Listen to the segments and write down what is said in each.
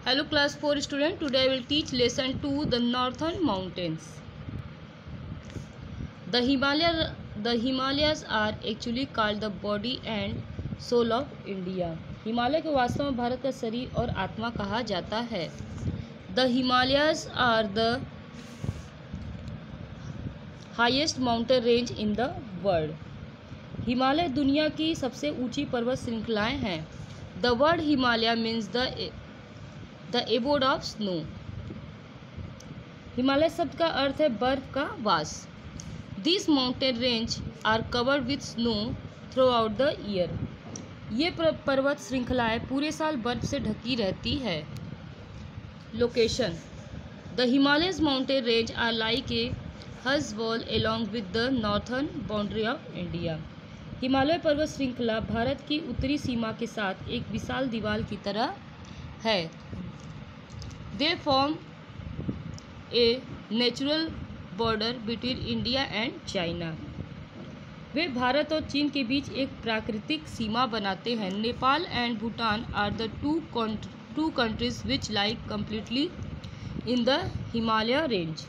Hello class 4 student. Today I will teach lesson 2 the northern mountains. The Himalayas are actually called the body and soul of India. Himalaya को वास्तव में भारत का शरीर और आत्मा कहा जाता है. The Himalayas are the highest mountain range in the world. Himalaya दुनिया की सबसे ऊंची पर्वत श्रृंखलाएं हैं. The word Himalaya means the abode of snow. Himalaya शब्द का अर्थ है बर्फ का वास. These mountain range are covered with snow throughout the year. ये पर्वत श्रृंखलाएं पूरे साल बर्फ से ढकी रहती है. Location: The Himalayas mountain range are like a hush wall along with the northern boundary of India. Himalaya पर्वत श्रृंखला भारत की उत्तरी सीमा के साथ एक विशाल दीवार की तरह है. They form a natural border between India and China. वे भारत और चीन के बीच एक प्राकृतिक सीमा बनाते हैं. Nepal and Bhutan are the two countries which lie completely in the Himalaya range.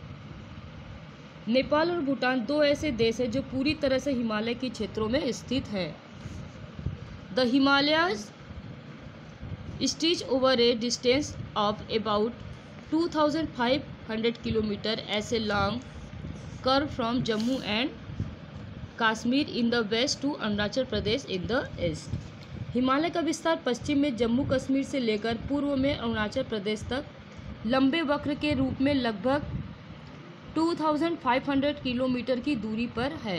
Nepal और भूटान दो ऐसे देश हैं जो पूरी तरह से हिमालय के क्षेत्रों में स्थित हैं. The Himalayas stretch over a distance of about 2,500 km as a long curve from Jammu and Kashmir in the west to Arunachal Pradesh in the east. Himalaya का विस्तार पश्चिम में जम्मू कश्मीर से लेकर पूर्व में अरुणाचल प्रदेश तक लंबे वक्र के रूप में लगभग 2,500 किलोमीटर की दूरी पर है.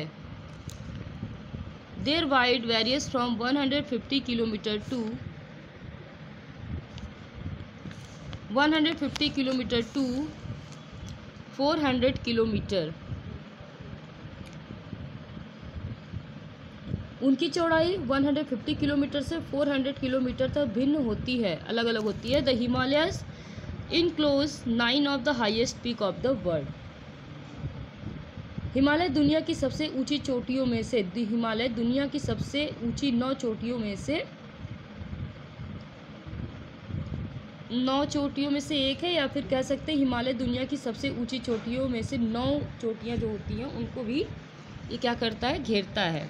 Their width varies from 150 km to 400 kilometre. उनकी चौड़ाई 150 किलोमीटर से 400 किलोमीटर तक भिन्न होती है, अलग अलग होती है. The Himalayas enclose 9 of the highest peak of the world. Himalaya दुनिया की सबसे ऊंची चोटियों में से हिमालय दुनिया की सबसे ऊंची 9 चोटियों में से एक है, या फिर कह सकते हैं हिमालय दुनिया की सबसे ऊंची चोटियों में से 9 चोटियां जो होती हैं उनको भी ये क्या करता है, घेरता है.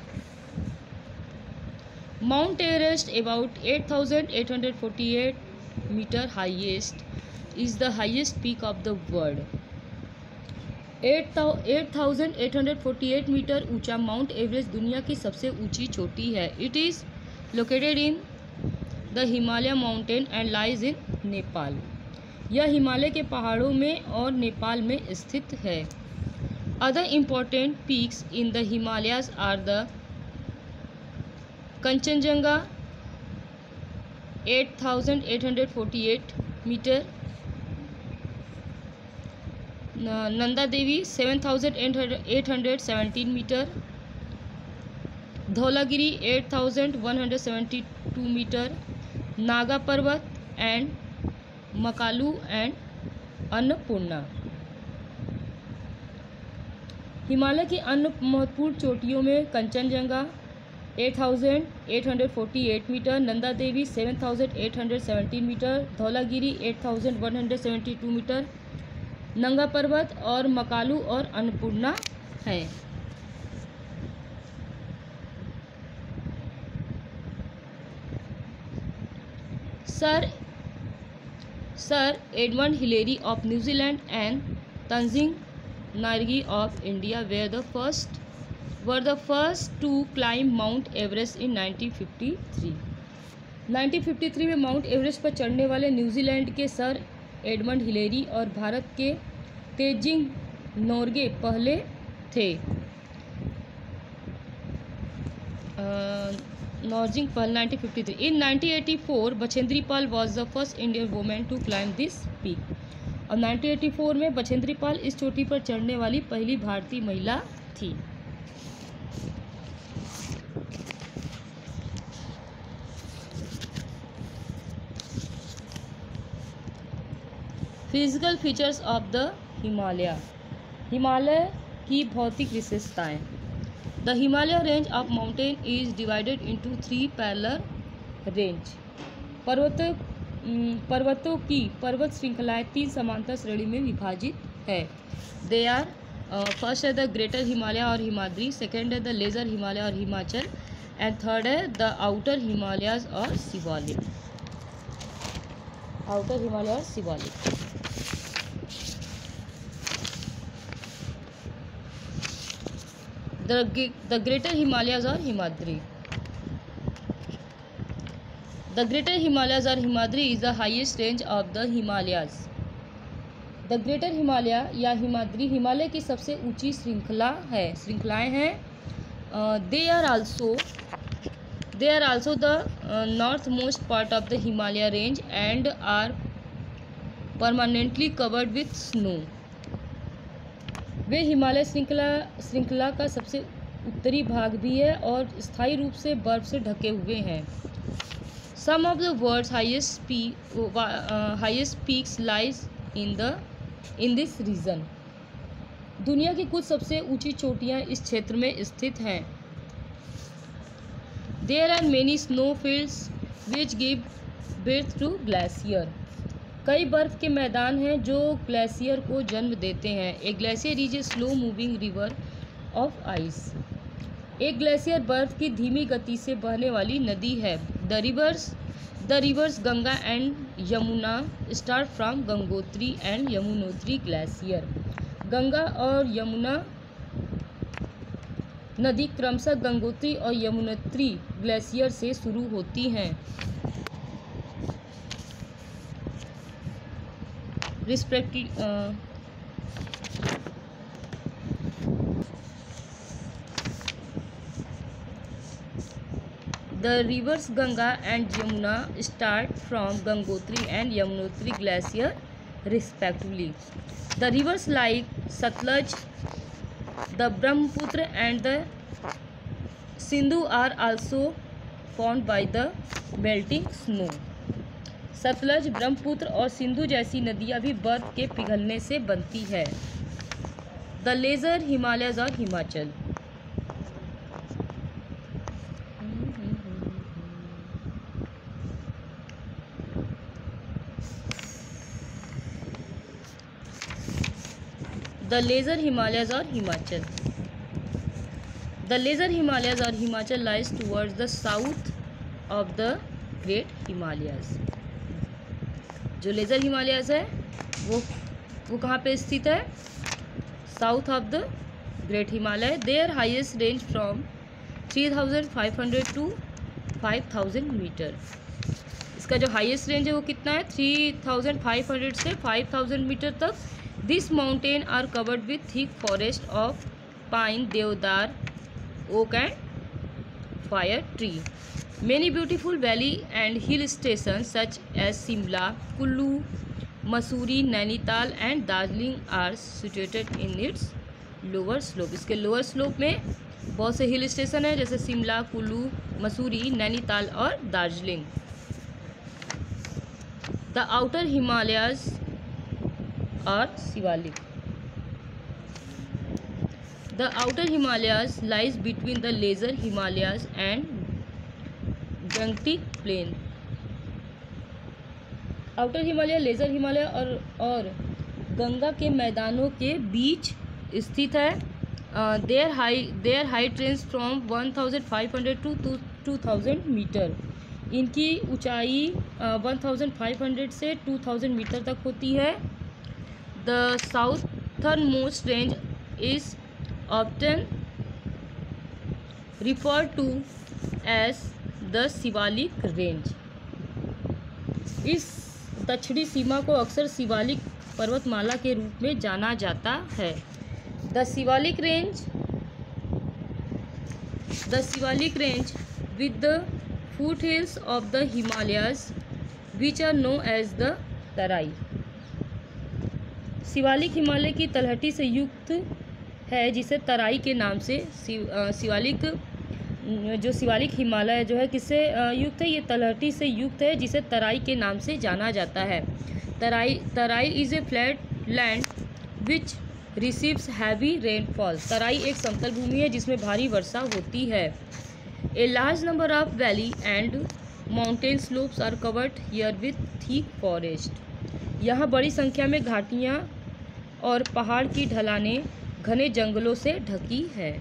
Mount Everest about 8,848 metre highest is the highest peak of the world. 8,848 metre ऊंचा माउंट एवरेस्ट दुनिया की सबसे ऊंची चोटी है. It is located in the Himalaya mountain and lies in Nepal. यह हिमालय के पहाड़ों में और नेपाल में स्थित है. Other important peaks in the Himalayas are the Kanchenjunga 8,848 metre, Nanda Devi 7,817 metre, Dhaulagiri 8,172 metre, Naga Parbat and Makalu and Annapurna. Himalaya की अन्य महत्वपूर्ण चोटियों में Kanchenjunga 8,848 metre, Nanda Devi 7,817 metre, Dhaulagiri 8,172 metre, Nanga Parbat और मकालू और अन्नपूर्णा है. Sir Edmund Hillary of New Zealand and Tenzing Norgay of India were the first to climb mount Everest in 1953. 1953 में mount Everest पर चढ़ने वाले न्यूजीलैंड के सर एडमंड हिलेरी और भारत के तेजिंग नोर्गे पहले थे. नॉर्जिंग पहल 1953. In 1984 Bachendri Pal was the first Indian women to climb this peak. और 1984 में बछेंद्री पाल इस चोटी पर चढ़ने वाली पहली भारतीय महिला थी. Physical features of the Himalaya. Himalaya की भौतिक विशेषताएं. The Himalaya range of mountain is divided into 3 parallel range. पर्वतों पर्वतों की पर्वत श्रृंखलाएं 3 समांतर श्रेणी में विभाजित है। दे आर फर्स्ट है द ग्रेटर हिमालय और हिमाद्री, सेकेंड है द लेजर हिमालय और हिमाचल, एंड थर्ड है द आउटर हिमालयाज और शिवालिक। आउटर हिमालय और शिवालिक। द ग्रेटर हिमालयाज और Himadri. The Greater Himalayas or Himadri is the highest range of the Himalayas. The Greater Himalaya या हिमाद्री हिमालय की सबसे ऊंची श्रृंखलाएं हैं। They are also the northmost part of the Himalaya range and are permanently covered with snow. वे हिमालय श्रृंखला का सबसे उत्तरी भाग भी है और स्थायी रूप से बर्फ से ढके हुए हैं। Some of the world's highest peaks lies in this region. दुनिया की कुछ सबसे ऊंची चोटियां इस क्षेत्र में स्थित हैं। There are many snowfields which give birth to glacier. कई बर्फ के मैदान हैं जो ग्लेशियर को जन्म देते हैं। A glacier is a slow moving river of ice. एक ग्लेशियर बर्फ की धीमी गति से बहने वाली नदी है। The rivers Ganga and Yamuna start from Gangotri and Yamunotri glacier. Ganga और यमुना नदी क्रमशः गंगोत्री और यमुनोत्री ग्लेशियर से शुरू होती हैं। Respectively The rivers Ganga and Yamuna start from Gangotri and Yamunotri glacier respectively. The rivers like Satluj, the Brahmaputra and the Sindhu are also formed by the melting snow. Sutlej, Brahmaputra और सिंधु जैसी नदियाँ भी बर्फ के पिघलने से बनती है। द लेजर हिमालयज और Himachal. The Lesser Himalayas or Himachal. The Lesser Himalayas or Himachal lies towards the south of the Great Himalayas. जो लेजर हिमालयस है वो कहाँ पे स्थित है? South of the great Himalaya. Their highest range from 3500 to 5000 metre. इसका जो हाईएस्ट रेंज है वो कितना है? 3500 से 5000 मीटर तक। This mountain are covered with thick forest of pine, deodar, oak and fir tree. Many beautiful valley and hill stations such as Shimla, Kullu, Mussoorie, Nainital and Darjeeling are situated in its lower slope. इसके lower slope में बहुत से hill station हैं जैसे शिमला, कुल्लू, मसूरी, नैनीताल और Darjeeling. The outer Himalayas और शिवालिक। The outer Himalayas lies between the Lesser Himalayas and Gangetic plain. Outer Himalaya, lesser Himalaya और गंगा के मैदानों के बीच स्थित है। Their height range from 1500 to 2000 metre. इनकी ऊंचाई 1500 से 2000 मीटर तक होती है। The southernmost range is often referred to as the Shivalik range. इस दक्षिणी सीमा को अक्सर शिवालिक पर्वतमाला के रूप में जाना जाता है। The Shivalik range with the foothills of the Himalayas which are known as the Terai. Shivalik Himalaya की तलहटी से युक्त है जिसे तराई के नाम से शिवालिक हिमालय जो है किससे युक्त है? ये तलहटी से युक्त है जिसे तराई के नाम से जाना जाता है। Terai is a flat land which receives heavy rainfall. Terai एक समतल भूमि है जिसमें भारी वर्षा होती है। A large number of valley and mountain slopes are covered here with thick forest. यहाँ बड़ी संख्या में घाटियाँ और पहाड़ की ढलानें घने जंगलों से ढकी है।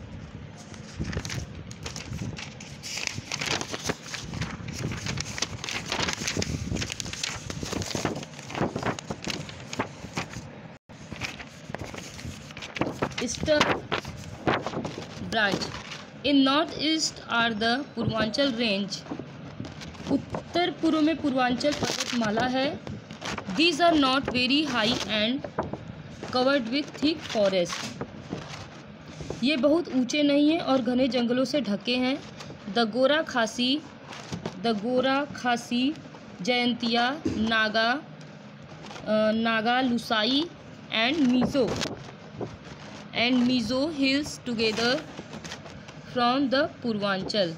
Eastern branch in north east are the Purvanchal range. उत्तर पूर्व में पूर्वांचल पर्वतमाला है। These are not very high and covered with thick forest. ये बहुत ऊंचे नहीं हैं और घने जंगलों से ढके हैं। The Garo Khasi, Jaintia, Naga Lushai and Mizo hills together from the Purvanchal.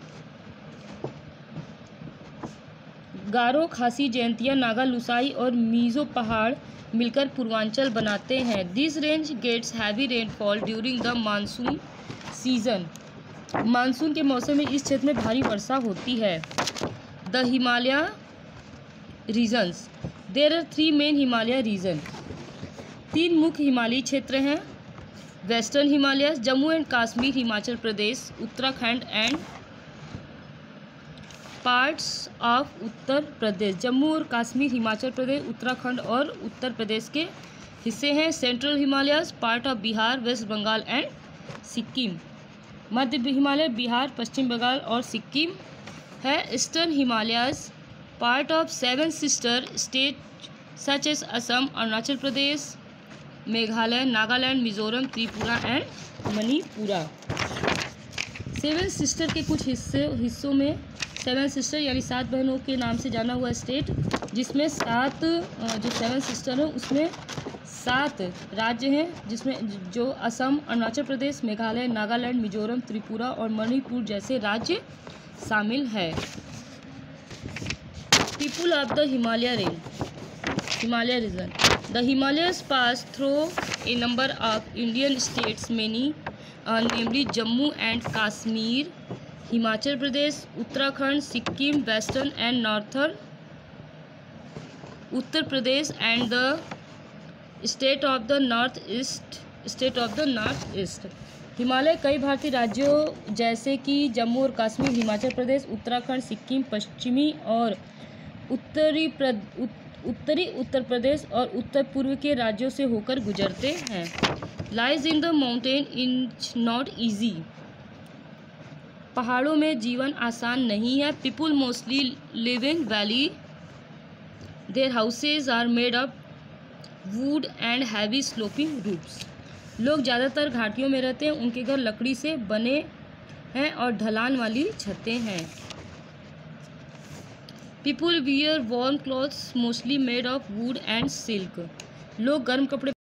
Garo, Khasi, Jaintia, Naga Lushai और मीज़ो पहाड़ मिलकर पूर्वांचल बनाते हैं। This range gets heavy rainfall during the monsoon season. Monsoon के मौसम में इस क्षेत्र में भारी वर्षा होती है। The Himalaya regions there are 3 main Himalaya region. 3 मुख्य हिमालयी क्षेत्र हैं। Western Himalayas, Jammu and Kashmir, Himachal Pradesh, Uttarakhand and parts of Uttar Pradesh. Jammu और कश्मीर, हिमाचल प्रदेश, उत्तराखंड और उत्तर प्रदेश के हिस्से हैं। Central Himalayas, part of Bihar, west Bengal and Sikkim. मध्य हिमालय बिहार, पश्चिम बंगाल और सिक्किम है। Eastern Himalayas, part of 7 sister state such as Assam, Arunachal Pradesh, Meghalaya, Nagaland, Mizoram, Tripura and Manipur. 7 sister के कुछ हिस्सों में 7 सिस्टर यानी 7 बहनों के नाम से जाना हुआ स्टेट, जिसमें 7 जो 7 सिस्टर हैं उसमें 7 राज्य हैं, जिसमें जो असम, अरुणाचल प्रदेश, मेघालय, नागालैंड, मिजोरम, त्रिपुरा और मणिपुर जैसे राज्य शामिल है। People of the Himalaya region. The Himalayas pass through a number of Indian states, many namely Jammu and Kashmir, Himachal Pradesh, Uttarakhand, Sikkim, Western and Northern Uttar Pradesh and the state of the North-East। Himalaya कई भारतीय राज्यों जैसे कि जम्मू और कश्मीर, हिमाचल प्रदेश, उत्तराखंड, सिक्किम, पश्चिमी और उत्तरी उत्तर प्रदेश और उत्तर पूर्व के राज्यों से होकर गुजरते हैं। Lies in the mountain is not easy. पहाड़ों में जीवन आसान नहीं है। People mostly live in valley. Their houses are made of wood and heavy sloping roofs. लोग ज़्यादातर घाटियों में रहते हैं। उनके घर लकड़ी से बने हैं और ढलान वाली छतें हैं। People wear warm clothes mostly made of wood and silk। लोग गर्म कपड़े